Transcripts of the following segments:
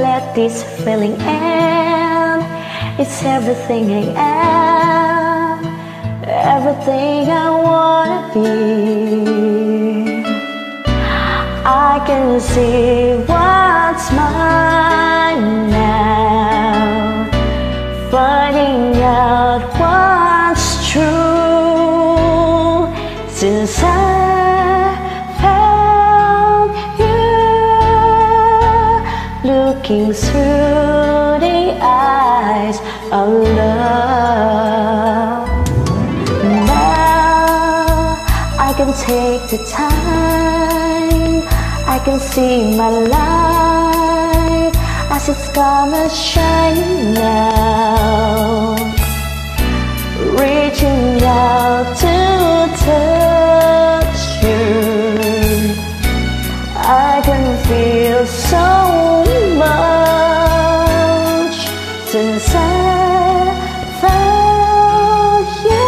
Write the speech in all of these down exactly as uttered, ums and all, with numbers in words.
let this feeling end. It's everything I am, everything I wanna be. I can see what's mine now, finding out what's true. Since I found you, looking through the eyes of love, now I can take the time, I can see my life as it's gonna shine now, reaching out to touch you. I can feel so much since I found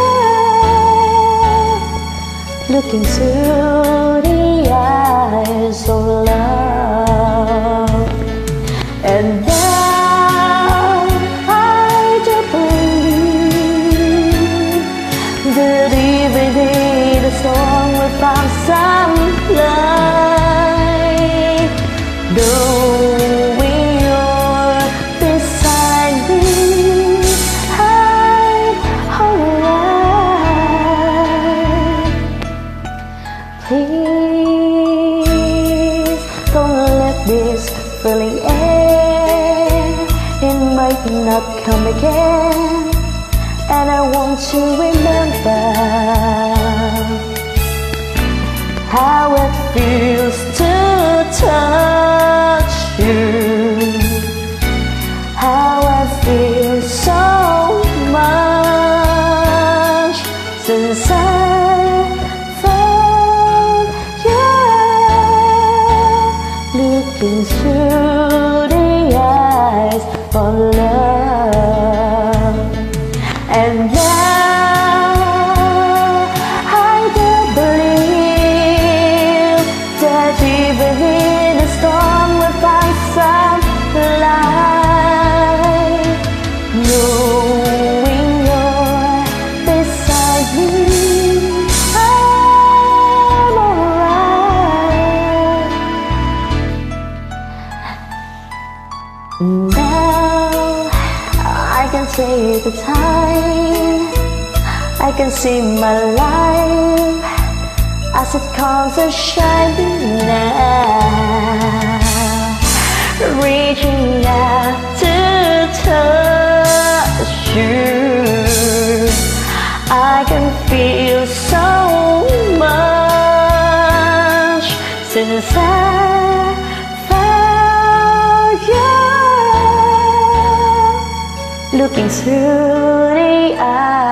you, looking through the eyes of love. And now I do believe that even in the storm we found some light. Knowing you're beside me, I'm alright. Please don't let this feeling end. It might not come again, and I want to remember how it feels to touch you, how I feel so much since I found you, looking through the eyes of love. And now I do believe that even in the storm we find some light. Knowing you're beside me, I'm alright. Now I can take the time, I can see my life as it comes to shining now, reaching out to touch you. I can feel so much since I found you, looking through the eyes